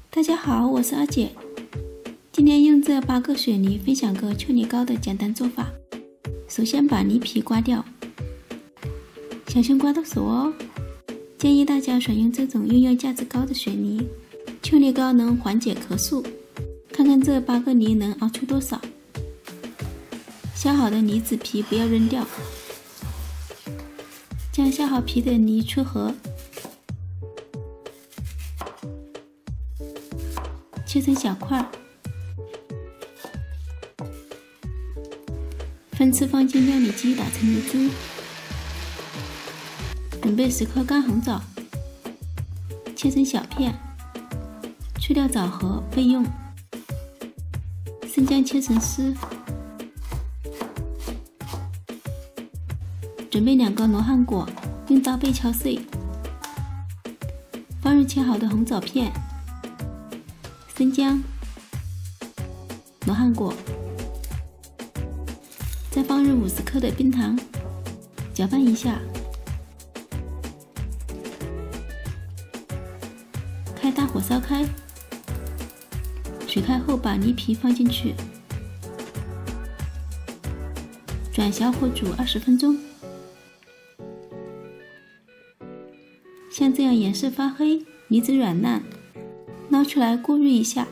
大家好，我是二姐。今天用这8个水泥分享个秋梨膏的简单做法。首先把泥皮刮掉，小心刮到手哦。建议大家选用这种用药价值高的水泥，秋梨膏能缓解咳嗽。看看这8个泥能熬出多少。削好的梨子皮不要扔掉，将削好皮的泥撮合，切成小块，分次放进料理机打成泥珠。准备10颗干红枣，切成小片，去掉枣核备用。生姜切成丝，准备2个罗汉果，用刀背敲碎，放入切好的红枣片、生姜、罗汉果，再放入50克的冰糖，搅拌一下，开大火烧开，水开后把泥皮放进去，转小火煮20分钟。像这样颜色发黑，梨子软烂，捞出来过滤一下，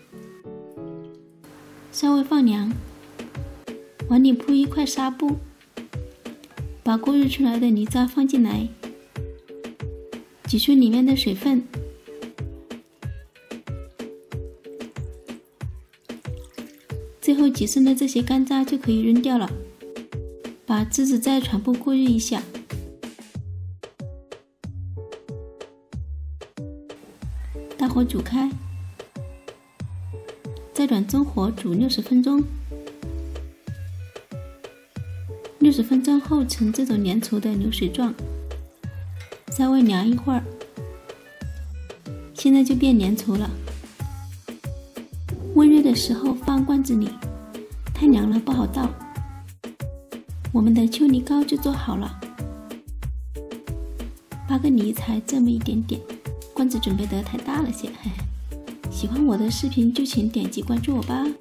稍微放凉。碗里铺一块纱布，把过滤出来的梨渣放进来，挤出里面的水分，最后挤剩的这些干渣就可以扔掉了。把汁子再全部过滤一下，大火煮开，再转中火煮60分钟。60分钟后呈这种粘稠的流水状，稍微凉一会儿，现在就变粘稠了。温热的时候放罐子里，太凉了不好倒。我们的秋梨膏就做好了，8个梨才这么一点点，罐子准备得太大了些。喜欢我的视频就请点击关注我吧。